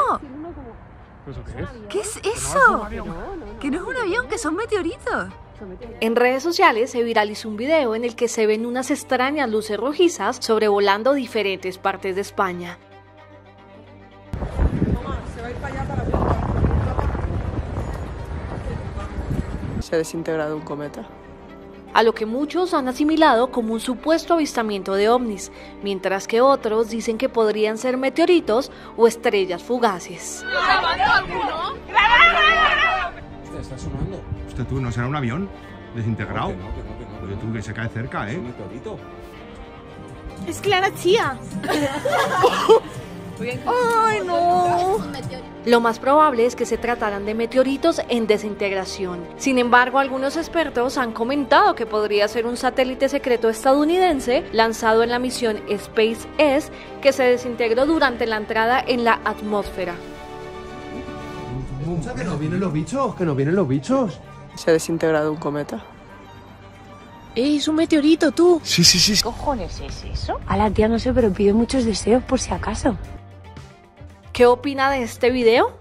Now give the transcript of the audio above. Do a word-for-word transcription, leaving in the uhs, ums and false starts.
eso? ¿Eso qué es? ¿Qué es eso? Que no es un avión, que son meteoritos. En redes sociales se viralizó un video en el que se ven unas extrañas luces rojizas sobrevolando diferentes partes de España. Se ha desintegrado un cometa. A lo que muchos han asimilado como un supuesto avistamiento de ovnis, mientras que otros dicen que podrían ser meteoritos o estrellas fugaces. Usted está sonando. ¿Usted tú no será un avión desintegrado? No, que no, que no, que no. Oye, tú que se cae cerca, Es ¿eh? un meteorito. Es Clara Chía. ¡Ay, no! Lo más probable es que se trataran de meteoritos en desintegración. Sin embargo, algunos expertos han comentado que podría ser un satélite secreto estadounidense lanzado en la misión SpaceX que se desintegró durante la entrada en la atmósfera. ¿Que no vienen los bichos? ¿Que no vienen los bichos? Se ha desintegrado un cometa. Es un meteorito, tú. Sí, sí, sí. ¿Qué cojones es eso? A la tía no sé, pero pide muchos deseos por si acaso. ¿Qué opina de este video?